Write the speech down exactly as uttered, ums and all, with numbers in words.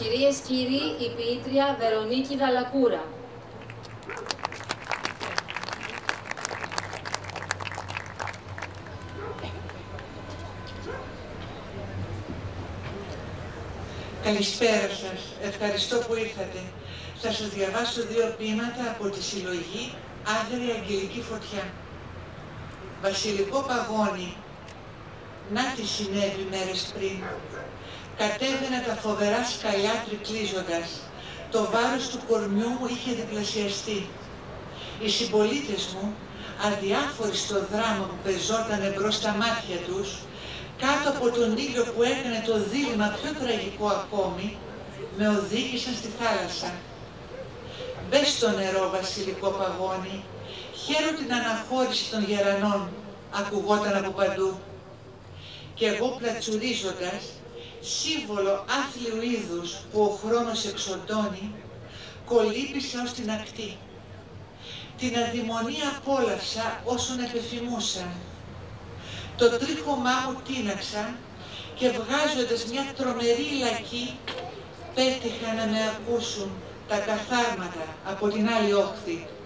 Κυρίες, κύριοι, η ποιήτρια Βερονίκη Δαλακούρα. Καλησπέρα σας. Ευχαριστώ που ήρθατε. Θα σας διαβάσω δύο ποίηματα από τη συλλογή Άγρια Αγγελική Φωτιά. Βασιλικό παγόνι. Να τι συνέβη μέρες πριν. Κατέβαινα τα φοβερά σκαλιά τρικλίζοντας. Το βάρος του κορμιού μου είχε διπλασιαστεί. Οι συμπολίτες μου, αδιάφοροι στο δράμα που πεζότανε μπρος στα μάτια τους, κάτω από τον ήλιο που έκανε το δίλημμα πιο τραγικό ακόμη, με οδήγησαν στη θάλασσα. Μπες στο νερό, βασιλικό παγόνι, χαίρω την αναχώρηση των γερανών, ακουγόταν από παντού. Κι εγώ πλατσουρίζοντας, σύμβολο άθλιου είδους που ο χρόνος εξοντώνει, κολύμπησα ως την ακτή. Την αδειμονία απόλαυσα όσων επεφημούσαν. Το τρίχωμά μου τίναξα και βγάζοντας μια τρομερή λακή, πέτυχα να με ακούσουν τα καθάρματα από την άλλη όχθη.